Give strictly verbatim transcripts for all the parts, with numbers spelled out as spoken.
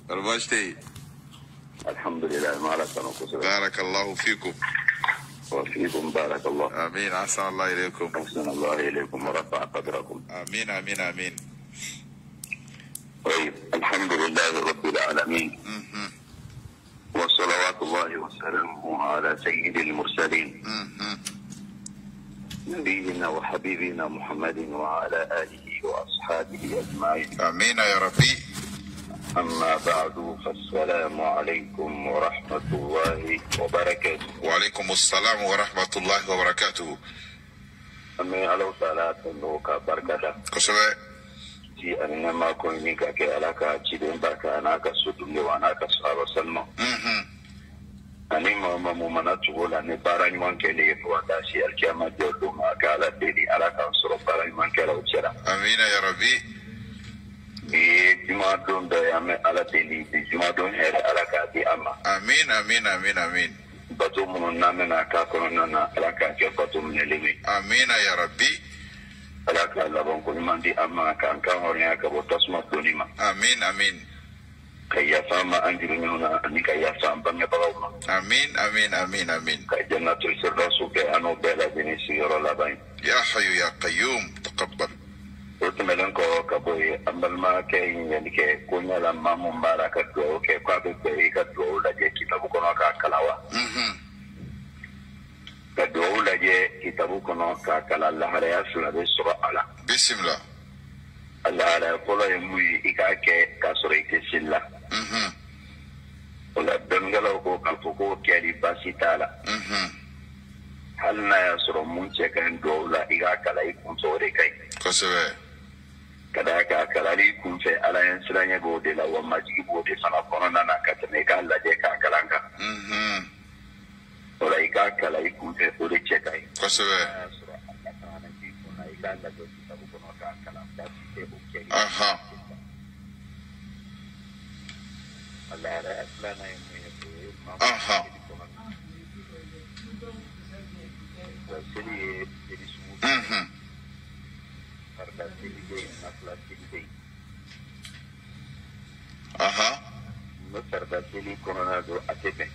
Arbashte. Alhamdulillah, ma'alaikum. Barakallahu fikum. وفيكم بارك الله. آمين. أحسن الله إليكم. أحسن الله إليكم ورفع قدركم. آمين آمين آمين. طيب، الحمد لله رب العالمين. مهم. وصلوات الله وسلامه على سيد المرسلين مهم. نبينا وحبيبنا محمد وعلى آله وأصحابه أجمعين. آمين يا ربي. أما بعد، فالسلام عليكم ورحمة الله وبركاته. وعليكم السلام ورحمة الله وبركاته. أمي ألو تعالى تنوكا بركاته. كسبة. تي أنا ما كوني كاكي ألاكا تشيدين بركا أناكا سودولي وأناكا صحابة سلمة. أني ما ممنا تقول أني باراني من كلي فواتاشي الكيامة جودو ما كالا ديدي ألاكا صرف باراني من كلا وشرا. آمين يا ربي. Di Jumadon da yame ala deli di Jumadon here ala ka di ama. Amin amin amin amin. Batu mun na mena ka kono na ala ka ke batu mun lemi. Amin ya Rabbi. Ala ka la bon ko mandi ama ka kan honya ka botas ma donima. Amin amin. Kaya fama andiru na ni kaya fama ne bawo. Amin amin amin amin. Ka jannatul firdaus ke ano bela bini siro la bain. Ya hayyu ya qayyum taqabbal. Otumelan ko kaboy ambalma ke nyani ke konya la mamu baraka do ke kwa be be ka do la je kitabu kono ka kalawa. Mhm. Ka do la je kitabu kono ka kala la haya sura be sura ala. Bismillah. Allah la ko la muy ikake ka sura ke silla. Mhm. Ola dangala ko ka ko ke li basitala. Mhm. Hal na ya sura mun ce kan do la ikaka la ikun sore kai. Kosebe. Kada ka kalari kun fe ala yan siranya go de la wa maji go de sana kono na ka tane ka la je ka kalanga. Mhm. Ola ika kala ikun fe o de che kai. Kosebe. Aha. Aha. Mhm. Aha. No farda tili corona do atebe.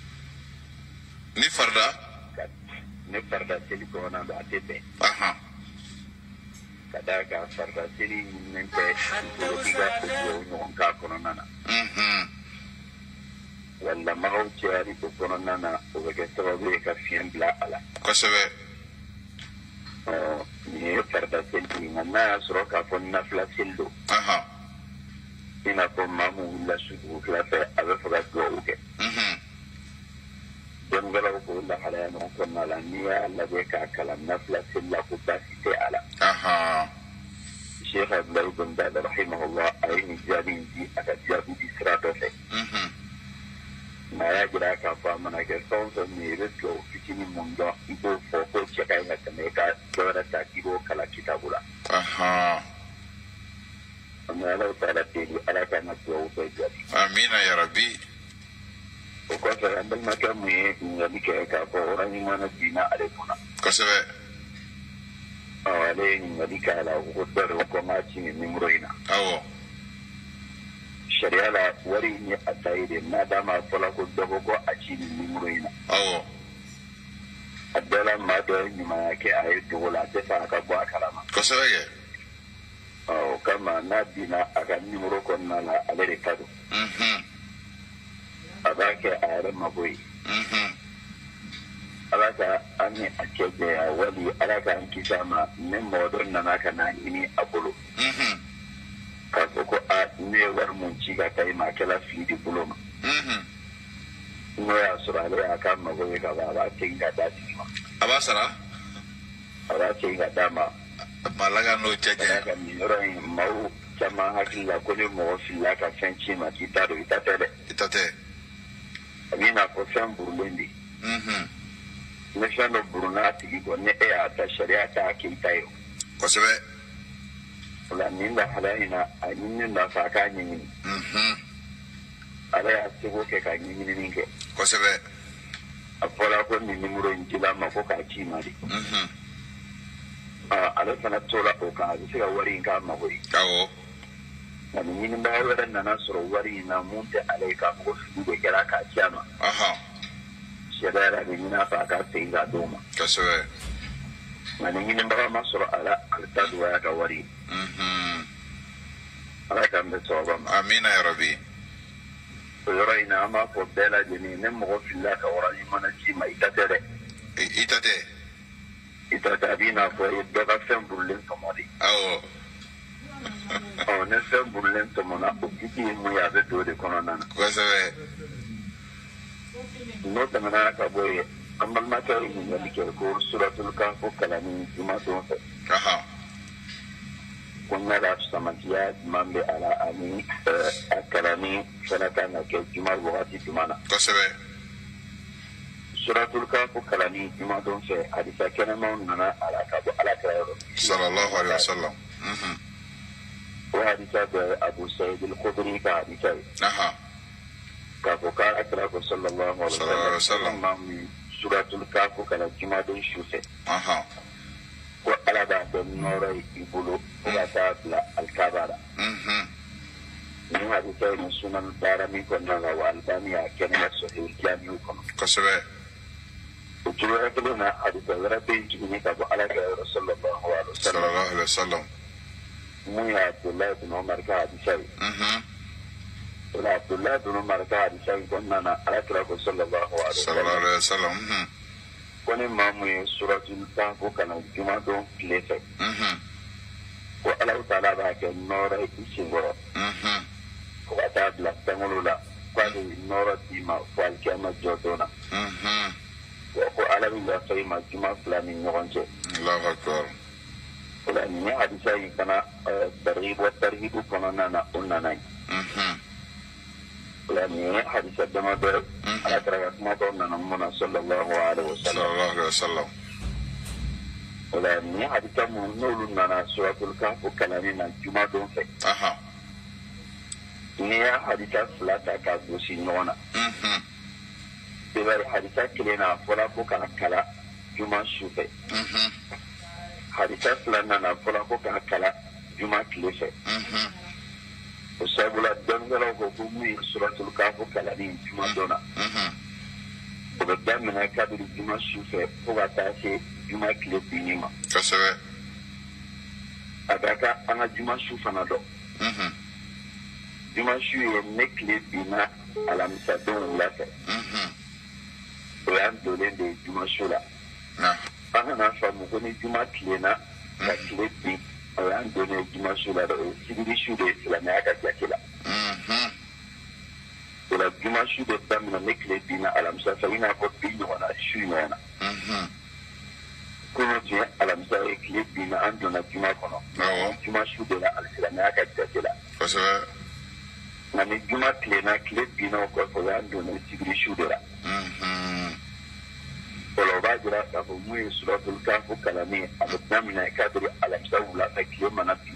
Ni farda? Ne farda tili corona do atebe. Aha. Kada ka farda tili nente ko diga ko no ka corona na. Mhm. Walla mago ciari ko corona na o ke sababu ka fiembla ala. Kosebe. Oh, ni farda tili na soro ka fonna flasildo. Aha. Ina ko mamu la sudu la fe ave faga do uke. Mhm. Don gala ko la hala no ko na la niya la be ka kala na flasil la ko basite ala. Aha. Sheikh Abdul Banda rahimahullah ayni jadi di aka jadi di sirato fe. Mhm. Na ya gira ka fa mana ke son son ni resko fitini mundo ibo fo ko cheka ina kame ka dora ta kibo kala kitabula. Aha. Allah ta'ala tedi ala kana do ko jadi. Amin ya Rabbi. O ko fa andal maka mu ni ke ka ko orang ni mana dina ale kuna. Kosebe. Ale ni ngadi ka la ko dar ko ma ci ni numero ina. Awo. Sharia la wari ni ataide na dama fola ko dogo ko a ci ni numero ina. Awo. Adala ma do ni ma ke ay to la te fa ka bo akalama. Kosebe ge. Oh, kama na dina aga numero ko na la ale de kado. Mhm. Aga ke are maboy. Mhm. Ala ka ani akebe ya wali ala ka nkisama ne modon na naka na ini abulu. Mhm. Ka ko a ne war mun ci ga kai ma kala fi di buloma. Mhm. No ya sura ale aka maboy ka ba ba tinga da ti ma. Abasara? Ala tinga da ma. Malaga no cheche. Ka ni ron mau chama hakila ko ne mo fi la ka fenchi ma kita do itatele. Itate. Amina ko san burlendi. Mhm. Ne shano buruna tigi ko ne e ata sharia ta kintayo. Kosebe. La ninda halaina ayinni na faka nyini. Mhm. Ala ya tigo ke ka nyini ninke. Kosebe. Apola ko ni numero njila ma ko ka ci mari. Mhm. Ah, ala sana tola ko ka ji ga wari ka ma wari. Awo. ani ɲini ba wɛrɛ nana sɔrɔ wari in na mun tɛ ale ka mɔgɔ fili de kɛra k'a ci a ma sɛbɛ yɛrɛ bɛ ɲini a fɛ a ka segin k'a d'o ma kosɛbɛ ani ɲinibaga ma sɔrɔ ala ale ta dɔgɔya ka wari ala k'an bɛ sababa ma amina ya rabbi o yɔrɔ in na an b'a fɔ bɛɛ lajɛlen ne mɔgɔ filila ka wari mana ci ma i ta tɛ dɛ i ta tɛ i ta tɛ a b'i n'a fɔ i ye dɔ ka fɛn burulen tɔmɔ de awɔ ɔ ne fɛn burulen tɔmɔna o kiti ye mun ye a bɛ don o de kɔnɔna na kosɛbɛ n'o tɛmɛna ka bɔ yen an balimakɛ ye ɲininkali kɛ ko suratul kahf kalanni juma don fɛ ko n yala samatiya jumɛn bɛ a la ani a kalanni fana kan ka kɛ juma wagati jumɛn na kosɛbɛ suratul kahf kalanni juma don fɛ hadisa kɛnɛmanw nana a la ka bɔ ala kira yɔrɔ sallallahu alaihi wasallam o hadisa bɛ abu sa'id al-khudri ka hadisa ye k'a fɔ k'a kira ko sallallahu alaihi wasallam suratul kahf kalan juma don su fɛ ko ala b'a kɛ nɔɔrɔ ye i bolo fo ka taa bila alikaba la nin hadisa ye sunan baara min kɔnɔna la wa albani y'a kɛnɛya sahih jamiu kɔnɔ kosɛbɛ o cogoya kelen na hadisa wɛrɛ bɛ yen tuguni ka bɔ ala kira yɔrɔ sallallahu alaihi wasallam mun ye abdullahi bin umar ka hadisa ye o la abdullahi bin umar ka hadisa in kɔnɔna na ala kira ko sallallahu alaihi wasallam ko ni maa mun ye suratul kahf kalan juma don tile fɛ ko ala taala b'a kɛ nɔɔrɔ i senkɔrɔ fo ka taa bila fɛnkolo la k'ale nɔɔrɔ d'i ma fo alikiyama jɔ don na ko ala bɛ yafa i ma juma fila ni ɲɔgɔn cɛ Allahu akbar o la nin ye hadisa in fana targhib wa tarhib kɔnɔna na o nana ye o la nin ye hadisa damadɔ ye ala kira ka kumabaw nana mun na sallallahu alaihi wasallam o la nin ye hadisa minnu n'olu nana suratul kahf kalanni na juma don fɛ n'i y'a hadisa fila ta k'a gosi ɲɔgɔn na i b'a ye hadisa kelen na a fɔra ko k'a kala juma su fɛ hadisa filanan na a fɔra ko k'a kala juma tile fɛ o sabula dɔnnikɛlaw ko ko mun ye suratul kahf kalanni juma don na o bɛ daminɛ kabiri juma su fɛ fo ka taa se juma tile binni ma kosɛbɛ a ka kan an ka juma su fana dɔn juma su ye ne tile binna alamisa don wula fɛ o y'an donnen de ye juma su la an kana faamu ko ni juma tilenna ka tile bin o y'an donnen ye juma su la dɛ o ye sigiri su de ye silamɛya ka jate la o la juma su de daminɛ ne tile binna alamisa fɛ i n'a fɔ bi ɲɔgɔnna su ɲɔgɔn na kunun tun ye alamisa ye tile binna an donna juma kɔnɔ juma su de la alisilamɛya ka jate la nka ni juma tilenna tile binna o kɔfɛ o y'an donnen sigiri su de la o la o b'a jira k'a fɔ mun ye suratul kahf kalanni a bɛ daminɛ kabiri alamisa wula fɛ tile mana bin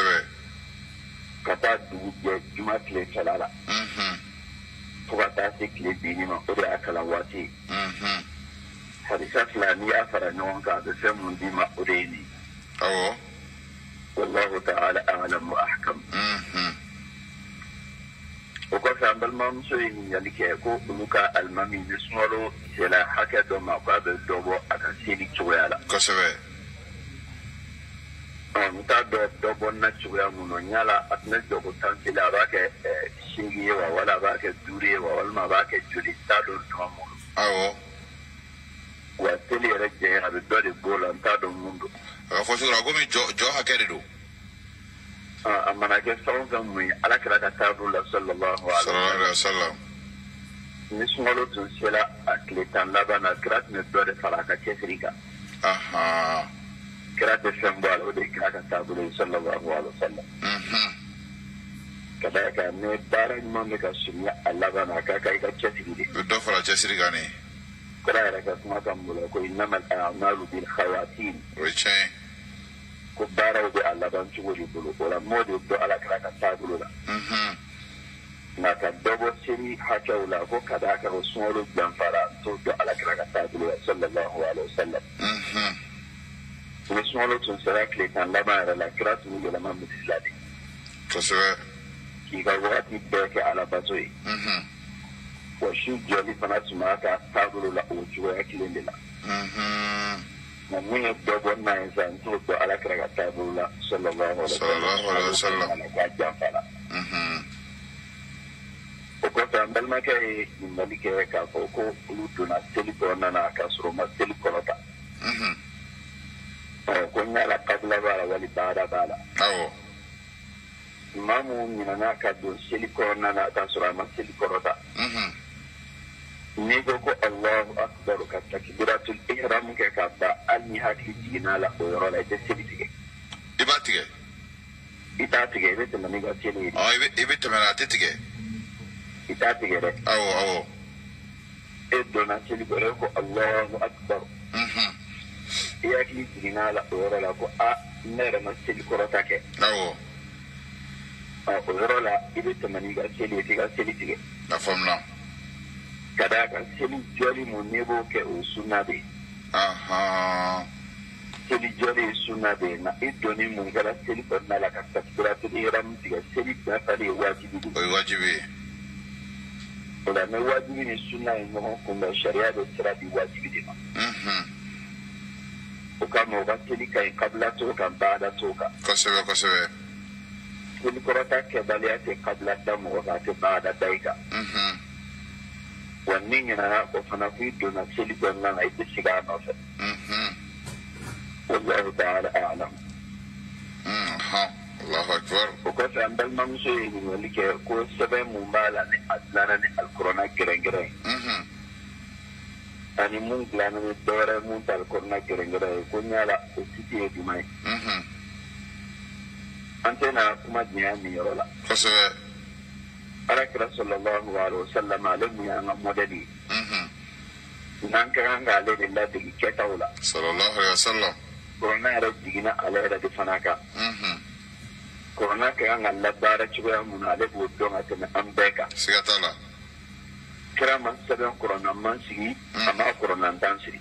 ka taa dugu jɛ juma tile fɛla la fo ka taa se tile binni ma o de y'a kalan waati ye hadisa fila n'i y'a fara ɲɔgɔn kan a bɛ fɛn mun d'i ma o de ye nin ye wallahu ta'ala a'lam wa ahkam o kɔfɛ an balimamuso ye ɲininkali kɛ ko olu ka alimami ni sunkalo sera hakɛ dɔ ma k'a bɛ dɔ bɔ a ka seli cogoya la kosɛbɛ n t'a dɔn dɔ bɔ na cogoya mun na yala a tɛna jɔ ko tan seli a b'a kɛ seegin ye wa wala a b'a kɛ duuru ye wa walima a b'a kɛ joli n t'a dɔn tuma mun awɔ wa seli yɛrɛ jɛ a bɛ dɔ de b'o la n t'a dɔn mun don a ka fɔ cogo la komi jɔ jɔ hakɛ de don a mana kɛ fɛn o fɛn mun ye ala kɛra ka taabolo la sallallahu alaihi wasallam ni sunkalo tun sera a tile tan laban na kira tun bɛ dɔ de fara a ka cɛsiri kan kira tɛ fɛn bɔ a la o de ye kira ka taabolo ye sallallahu alaihi wasallam ka d'a kan ni baara ɲuman bɛ ka surunya a laban na a ka kan i ka cɛsiri de dɔ fara cɛsiri kan ne kira yɛrɛ ka kuma kan bolo ko innamal a'malu bil khawatim o ye tiɲɛ ye ko baaraw bɛ a laban cogo de bolo o la m'o de dɔn ala kira ka taabolo la nka ka dɔ bɔ seli hakɛw la ko ka d'a kan o sunkalo janfara t'o dɔn ala kira ka taabolo la sallallahu alaihi wasallam ni sunkalo tun sera tile tan laban yɛrɛ la kira tun yɛlɛma misiri la de kosɛbɛ k'i ka wagati bɛɛ kɛ alabato ye wa su jɔli fana tun b'a ka taabolo la o cogoya kelen de la nka min ye dɔ bɔ n'a ye sisan n t'o dɔn alakira ka taabolo la sallallahu alaihi wa sallam ala k'a janfa la o kɔfɛ an balimakɛ ye ɲininkali kɛ k'a fɔ ko olu donna seli kɔnɔna na k'a sɔrɔ u ma seli kɔrɔta ko n yala kabila b'a la wali baara b'a la maa mun ɲinana ka don seli kɔnɔna na k'a sɔrɔ a ma seli kɔrɔta n'i ko ko Allahu akbar ka takbiratul ihram kɛ ka ban hali ni hakili jiginna la o yɔrɔ la i tɛ seli tigɛ i b'a tigɛ i t'a tigɛ i bɛ tɛmɛ n'i ka seli ye i bɛ tɛmɛ a tɛ tigɛ i t'a tigɛ dɛ awɔ awɔ e donna seli kɔrɔ ko Allahu akbar i hakili jiginna la o yɔrɔ la ko a ne yɛrɛ ma seli kɔrɔta kɛ awɔ o yɔrɔ la i bɛ tɛmɛ n'i ka seli ye f'i ka seli tigɛ a faamuna ka d'a kan seli jɔli mun n'i b'o kɛ o ye sunna de ye seli jɔli ye sunna de ye nka i donni mun kɛra seli kɔnɔna la ka takbiratul ihram tigɛ seli bɛɛ fana ye wajibi de ye o ye wajibi ye o la ni wajibi ni sunna ye ɲɔgɔn kunbɛn sariya bɛ sira di wajibi de ma o kama o ka seli ka ɲi kabila t'o kan baada t'o kan kosɛbɛ kosɛbɛ seli kɔrɔta kɛbaliya tɛ kabila da mɔgɔ kan a tɛ baada da i kan wa ni ɲinana o fana ko i donna seli kɔnɔna na i tɛ sigi a nɔfɛ wallahu ta'ala a'lam Allahu akbar o kɔfɛ an balimamuso ye ɲininkali kɛ ko sɛbɛn mun b'a la ni a dilanna ni alikuranɛ gɛrɛngɛrɛn ye ani mun dilanna ni dɔwɛrɛ mun tɛ alikuranɛ gɛrɛngɛrɛn ye ko ɲala o titi ye jumɛn ye an tɛna kuma diɲɛ min yɔrɔ la kosɛbɛ alakira sallallahu alaihi wa sallam ale mun y'an ka mɔdɛli ye n'an ka kan k'ale de ladegi kɛtaw la sallallahu alaihi wa sallam kuranɛ yɛrɛ jiginna ale yɛrɛ de fana kan kuranɛ ka kan ka labaara cogoya mun na ale b'o dɔn ka tɛmɛ an bɛɛ kan siga t'a la kira ma sɛbɛn kuranɛ man sigi a ma kuranɛ tan siri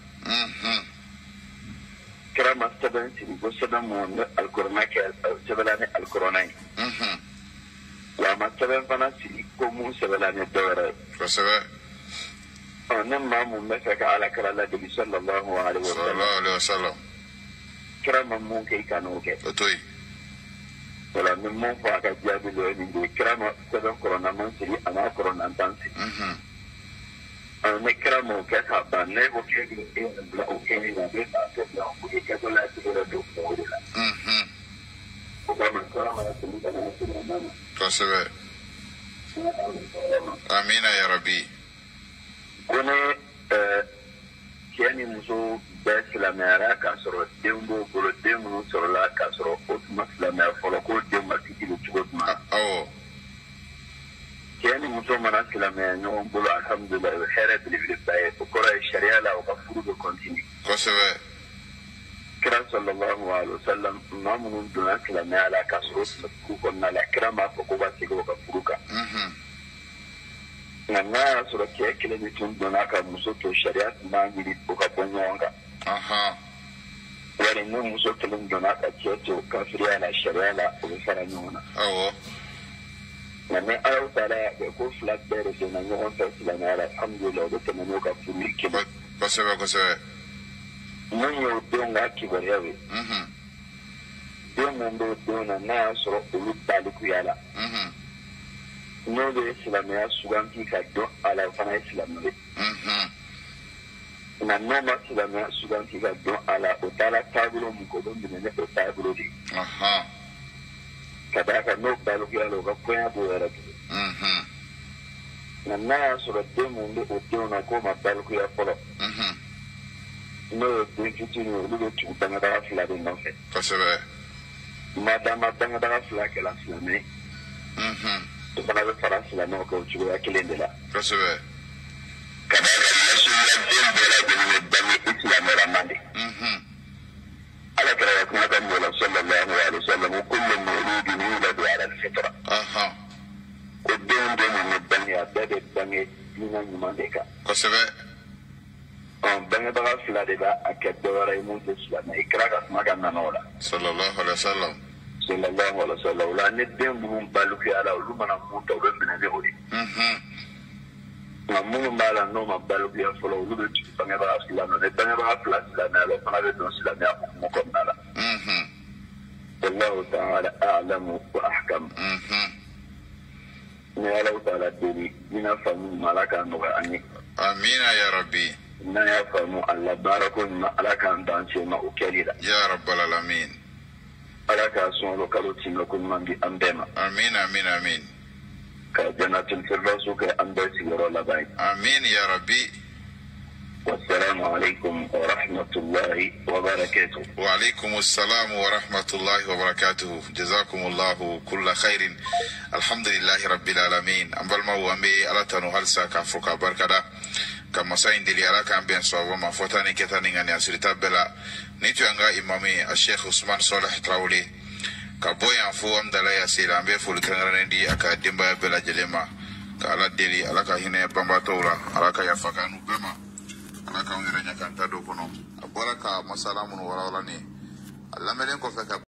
kira ma sɛbɛn sigi ko sɛbɛn mun bɛ alikuranɛ kɛ sɛbɛnla ni alikuranɛ ye wa a ma sɛbɛn fana sigi ko mun sɛbɛnla ni dɔwɛrɛ ye kosɛbɛ ne maa mun bɛ fɛ ka alakira ladegi sallallahu alaihi wa sallam kira ma mun kɛ i kan'o kɛ o to yen wala ni mun fɔ a ka jaabi dɔ ye nin de ye kira ma sɛbɛn kuranɛ man sigi a ma kuranɛ tan sigi ne kira m'o kɛ k'a ban ne ko k'e bɛ e bila o kɛli la a bɛ k'a kɛ bila o ye kɛtɔ la tigi yɛrɛ don o de la o kama kira ma sigi ka na sigi ma na kosɛbɛ amina ya rabi ko ne cɛ ni muso bɛɛ silamɛyara k'a sɔrɔ den b'o bolo den minnu sɔrɔla k'a sɔrɔ o tuma silamɛya fɔlɔ k'o den ma kisi cogo jumɛn awɔ cɛ ni muso mana silamɛya ɲɔgɔn bolo alhamdulilayi o ye hɛrɛ belebeleba ye o kɔrɔ ye sariya la o ka furu bɛ kɔntini kosɛbɛ kira sallallahu alaihi wa sallam maa minnu donna silamɛya la k'a sɔrɔ o tun bɛ furu kɔnɔna la kira m'a fɔ ko ka segin o ka furu kan nka n'a y'a sɔrɔ cɛ kelen de tun donna ka muso to sariya tun b'a ɲini o ka bɔ ɲɔgɔn kan wali ni muso kelen donna ka cɛ to kafiriya la sariya la o bɛ fara ɲɔgɔn na awɔ nka ni ala taala y'a kɛ ko fila bɛɛ de donna ɲɔgɔn fɛ silamɛya la alhamdulilayi o bɛ tɛmɛ n'o ka furu ye kelen kosɛbɛ kosɛbɛ mun y'o denw ka kibaruyaw ye den mun b'o denw na n'a y'a sɔrɔ olu balikuya la n'o bɛ silamɛya suganti ka dɔn a la o fana ye silamɛ ye nka n'o ma silamɛya suganti ka dɔn a la o taara taabolo min kɔ o bɛ minɛ ni o taabolo de ye ka d'a kan n'o balikuya la o ka kɔɲɔ b'o yɛrɛ tugu nka n'a y'a sɔrɔ den mun bɛ o denw na k'o ma balikuya fɔlɔ n'o ye den fitinin ye olu bɛ tugu bangebaga fila de nɔfɛ kosɛbɛ madama bangebaga fila kɛra silamɛ o fana bɛ fara silamɛw kan o cogoya kelen de la kosɛbɛ ka d'a kan masuliya den bɛɛ lajɛlen bɛ bange i silamɛlama de ala kɛra ka kuma ka mɔgɔ la sallallahu alaihi wa sallam ko kullu mawludin yuladu ala al-fitra ko den bɛɛ mun bɛ bange a bɛɛ bɛ bange diinɛ ɲuman de kan kosɛbɛ bangebaga fila de b'a kɛ dɔwɛrɛ ye mun tɛ silamɛ i kɛra ka kuma ka nana o la sallallahu alaihi wa sallam sallallahu alaihi wasallam la ne den mun balu fi ala lu mana mun to be mena de odi mhm na mun bala no ma balu fi folo lu be ti banga ba asla no ne banga ba asla la na lo fana be don sila ne ko ko nala mhm wallahu ta'ala a'lamu wa ahkam mhm ne ala ta'ala dini ina famu malaka no ga ani amina ya rabbi na ya famu Allah barakun ma alaka dan ce ma ukelida ya rabbal alamin alaka son lo kaloti no kun mangi ambema amin amin amin ka jannatul firdaus ka ambati ro la bay amin ya rabbi wassalamu alaikum wa rahmatullahi wa barakatuh wa alaikum assalam wa rahmatullahi wa barakatuh jazakumullahu kulla khairin alhamdulillahi rabbil alamin ambal ma wambe alatanu halsa ka fuka barkada kama sain dili alaka ambian sawa ma fotani ketani ngani asirita bela nitu anga imami Sheikh Usman Saleh Traoré ka boyan fu amdala ya sila ambe fu kangarendi aka dimba bela jelema ka ala deli alaka hine bamba tawla alaka ya fakanu bema alaka ngira nyakanta do kono abolaka masalamu wala wala ni Allah melen ko feka